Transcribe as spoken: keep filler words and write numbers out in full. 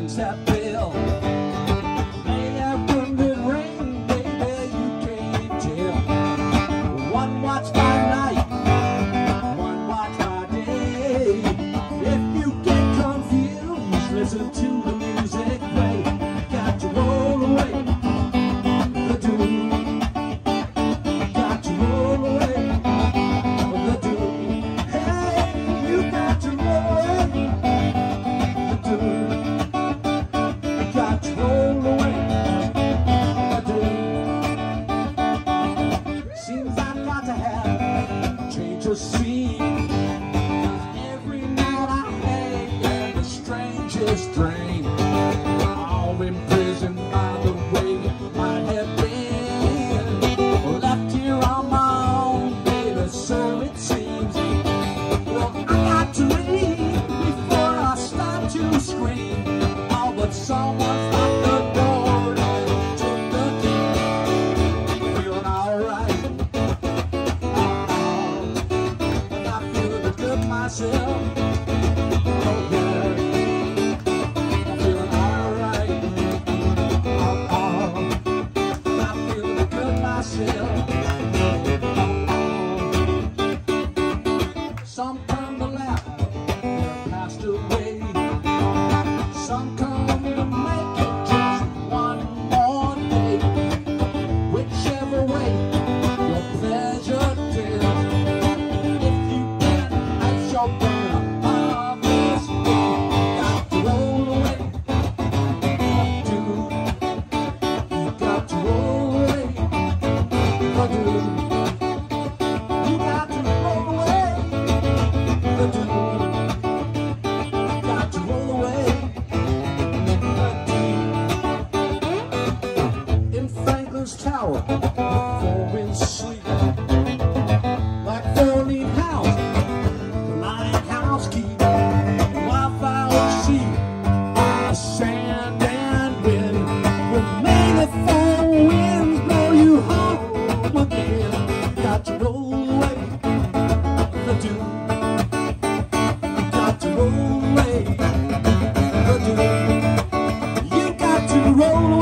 rings that bell. May have wind and rain, baby, you can't tell. One watch by night, one watch by day. If you get confused, listen to the music play. Got to roll away the dew. Got to roll away the dew. Hey, you got to roll away the dew. Got to roll away the dew. Seems I've got to have change of scene. Every night I hang in the strangest dream. All imprisoned by the way I have been. Left here on my own, baby, so it seems. Well, I got to leave before I start to scream. Oh, but someone's locked the door and took the key. Feeling alright. Oh, and I feel good myself. Oh, yeah. Feeling alright. Oh, oh. And I feel good myself. Oh, oh. Some come to laugh, they're passed away. Some come to make it just one more day. Whichever way your pleasure is. If you can, I shall burn of this day. Got to roll away the dew. You got to roll away the dew. You got to roll away the dew. Got to roll away the dew. In Franklin's Tower, before in sleep, like four-leaf house, the lighthouse keep, wildflower seed, the sand and wind, will may the four winds blow you home again. Got to roll away the dew. Got to roll away the dew. You got to roll away